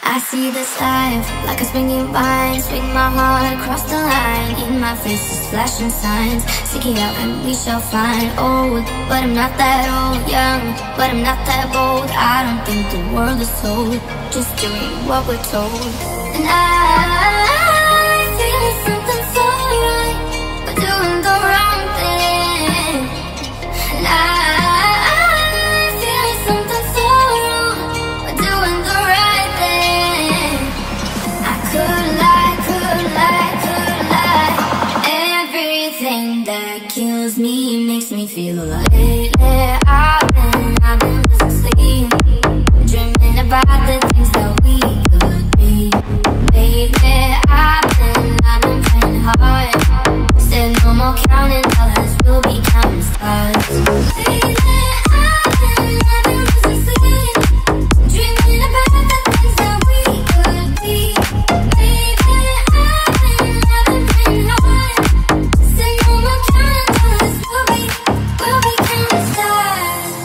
I see this life like a swinging vine. Swing my heart across the line. In my face is flashing signs. Seek it out and we shall find. Old, but I'm not that old. Young, but I'm not that bold. I don't think the world is sold, just doing what we're told. And I feel something so right, but doing the wrong thing. And I feel something so wrong, but doing the right thing. I could lie, could lie, could lie. Everything that kills me makes me feel alive. Lately I've been losing sleep, dreaming about the things that we could be. Lately I've been praying hard. Said no more counting dollars, we'll be counting stars. Lately I've been losing sleep, dreaming about the things that we could be. Lately I've been praying hard. Said no more counting dollars, we'll be counting stars.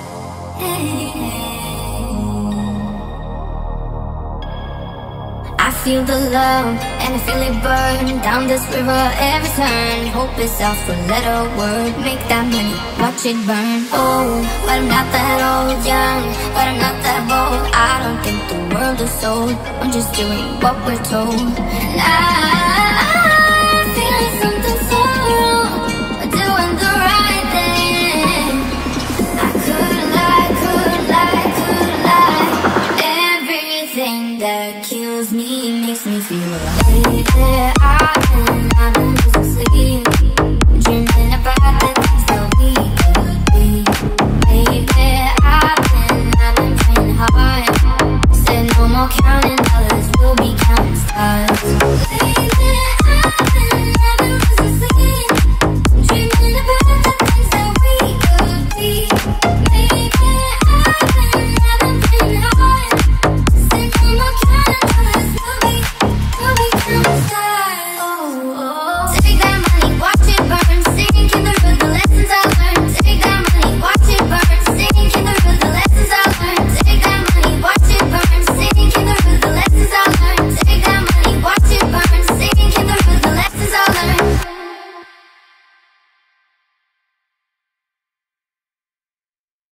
I feel the love and I feel it burn down this river every turn. Hope is our four-letter word. Make that money, watch it burn. Old, but I'm not that old. Young, but I'm not that bold. I don't think the world is sold, I'm just doing what we're told. And I'm feeling something so wrong, but doing the right thing. I could lie, could lie, could lie. Everything that kills me makes me feel alive.